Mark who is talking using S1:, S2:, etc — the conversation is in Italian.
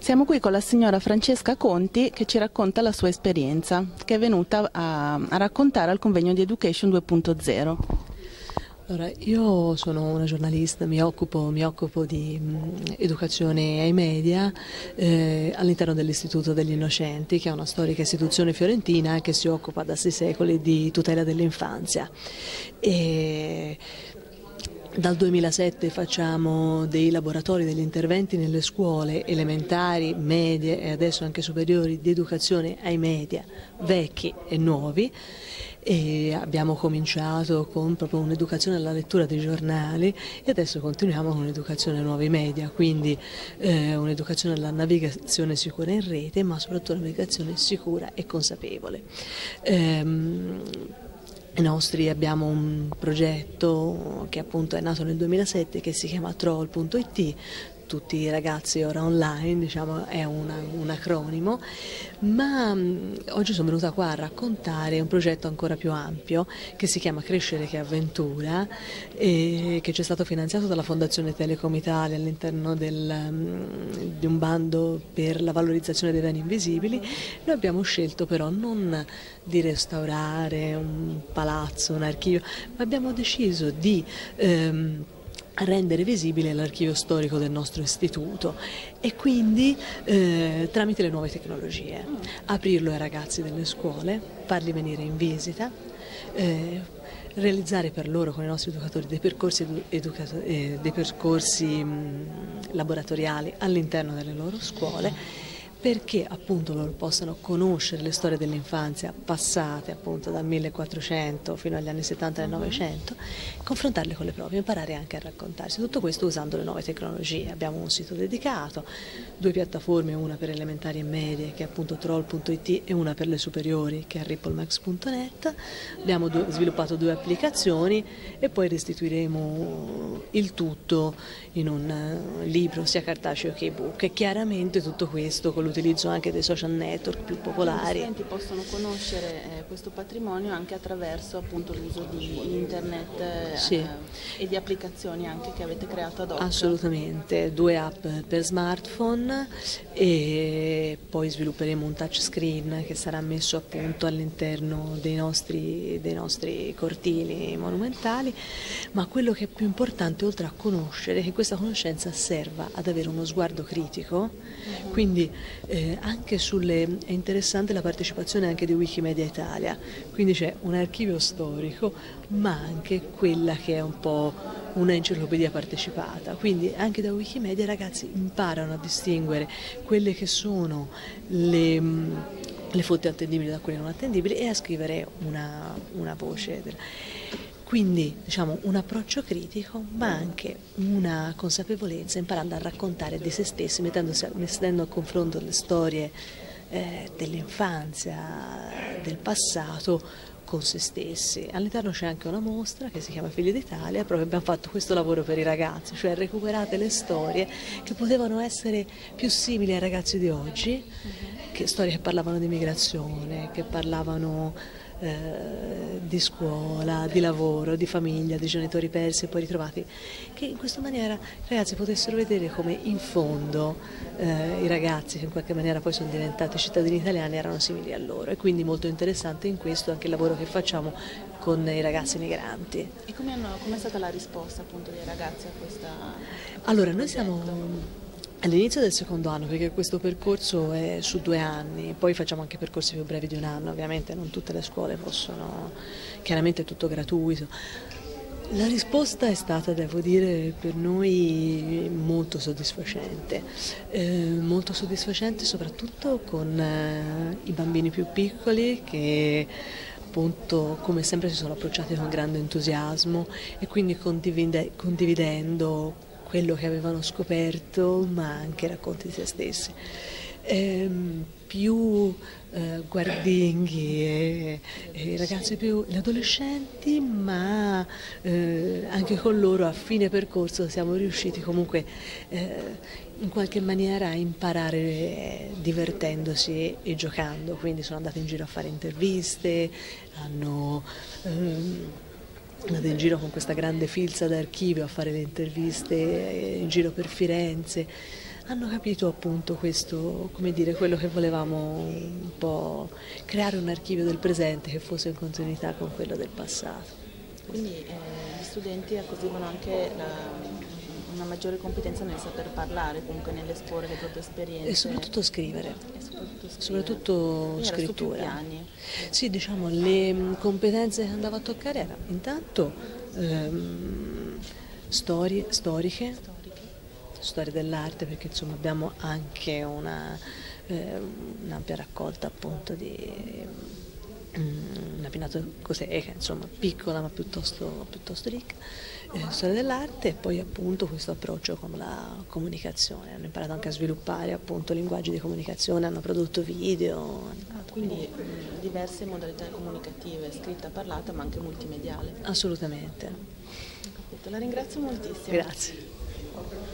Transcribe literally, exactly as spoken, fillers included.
S1: Siamo qui con la signora Francesca Conti che ci racconta la sua esperienza, che è venuta a, a raccontare al convegno di Education due punto zero.
S2: Allora, io sono una giornalista, mi occupo, mi occupo di mh, educazione ai media eh, all'interno dell'Istituto degli Innocenti, che è una storica istituzione fiorentina che si occupa da sei secoli di tutela dell'infanzia. E dal duemilasette facciamo dei laboratori, degli interventi nelle scuole elementari, medie e adesso anche superiori di educazione ai media, vecchi e nuovi. E abbiamo cominciato con proprio un'educazione alla lettura dei giornali e adesso continuiamo con un'educazione ai nuovi media, quindi eh, un'educazione alla navigazione sicura in rete, ma soprattutto una navigazione sicura e consapevole. Ehm, I nostri abbiamo un progetto che appunto è nato nel duemilasette che si chiama troll punto it, tutti i ragazzi ora online, diciamo, è una, un acronimo, ma mh, oggi sono venuta qua a raccontare un progetto ancora più ampio che si chiama Crescere che avventura e che ci è stato finanziato dalla Fondazione Telecom Italia all'interno del, mh, di un bando per la valorizzazione dei beni invisibili. Noi abbiamo scelto però non di restaurare un palazzo, un archivio, ma abbiamo deciso di ehm, a rendere visibile l'archivio storico del nostro istituto e quindi eh, tramite le nuove tecnologie aprirlo ai ragazzi delle scuole, farli venire in visita, eh, realizzare per loro con i nostri educatori dei percorsi, educato- eh, dei percorsi mh, laboratoriali all'interno delle loro scuole, perché appunto loro possano conoscere le storie dell'infanzia passate appunto dal millequattrocento fino agli anni settanta del Novecento, confrontarle con le proprie, imparare anche a raccontarsi. Tutto questo usando le nuove tecnologie. Abbiamo un sito dedicato, due piattaforme, una per elementari e medie che è appunto troll punto it e una per le superiori che è ripplemax punto net. Abbiamo due, sviluppato due applicazioni e poi restituiremo il tutto in un uh, libro sia cartaceo che ebook e chiaramente tutto questo con l'utilizzo anche dei social network più popolari.
S1: Gli studenti possono conoscere eh, questo patrimonio anche attraverso appunto l'uso di internet eh,
S2: Sì.
S1: e di applicazioni anche che avete creato ad hoc.
S2: Assolutamente, due app per smartphone e poi svilupperemo un touchscreen che sarà messo appunto all'interno dei nostri, dei nostri cortili monumentali, ma quello che è più importante oltre a conoscere è che questa conoscenza serva ad avere uno sguardo critico, uh-huh. Quindi eh, anche sulle, è interessante la partecipazione anche di Wikimedia Italia, quindi c'è un archivio storico ma anche quella che è un po' una enciclopedia partecipata, quindi anche da Wikimedia i ragazzi imparano a distinguere quelle che sono le, le fonti attendibili da quelle non attendibili e a scrivere una, una voce. Quindi diciamo un approccio critico ma anche una consapevolezza, imparando a raccontare di se stessi, mettendosi, mettendo a confronto le storie eh, dell'infanzia, del passato con se stessi. All'interno c'è anche una mostra che si chiama Figli d'Italia, proprio abbiamo fatto questo lavoro per i ragazzi, cioè recuperate le storie che potevano essere più simili ai ragazzi di oggi, che storie che parlavano di migrazione, che parlavano Eh, di scuola, di lavoro, di famiglia, di genitori persi e poi ritrovati, che in questa maniera i ragazzi potessero vedere come in fondo eh, i ragazzi che in qualche maniera poi sono diventati cittadini italiani erano simili a loro e quindi molto interessante in questo anche il lavoro che facciamo con i ragazzi migranti.
S1: E come è stata la risposta appunto dei ragazzi a questa? A
S2: allora noi siamo all'inizio del secondo anno, perché questo percorso è su due anni, poi facciamo anche percorsi più brevi di un anno, ovviamente non tutte le scuole possono, chiaramente è tutto gratuito. La risposta è stata, devo dire, per noi molto soddisfacente, eh, molto soddisfacente soprattutto con eh, i bambini più piccoli che appunto come sempre si sono approcciati con grande entusiasmo e quindi condivide, condividendo quello che avevano scoperto, ma anche racconti di se stessi. Ehm, più eh, guardinghi e, e ragazzi più gli adolescenti, ma eh, anche con loro a fine percorso siamo riusciti comunque eh, in qualche maniera a imparare eh, divertendosi e giocando, quindi sono andati in giro a fare interviste, hanno ehm, andate in giro con questa grande filza d'archivio a fare le interviste in giro per Firenze, hanno capito appunto questo, come dire, quello che volevamo un po' creare un archivio del presente che fosse in continuità con quello del passato.
S1: Quindi eh, gli studenti acquisivano anche la, una maggiore competenza nel saper parlare, comunque nell'esporre le proprie esperienze.
S2: E soprattutto scrivere.
S1: E soprattutto, scrivere.
S2: soprattutto
S1: era
S2: scrittura.
S1: Su più piani.
S2: Sì, diciamo, le competenze che andavo a toccare erano intanto ehm, storie storiche,
S1: Storiche.
S2: storia dell'arte, perché insomma abbiamo anche una, eh, un'ampia raccolta appunto di mm, una pinacoteca, insomma piccola ma piuttosto, piuttosto ricca, eh, storia dell'arte, e poi appunto questo approccio con la comunicazione. Hanno imparato anche a sviluppare appunto linguaggi di comunicazione, hanno prodotto video.
S1: Ah, quindi mh, diverse modalità comunicative, scritta, parlata, ma anche multimediale.
S2: Assolutamente.
S1: Ho capito. La ringrazio moltissimo.
S2: Grazie.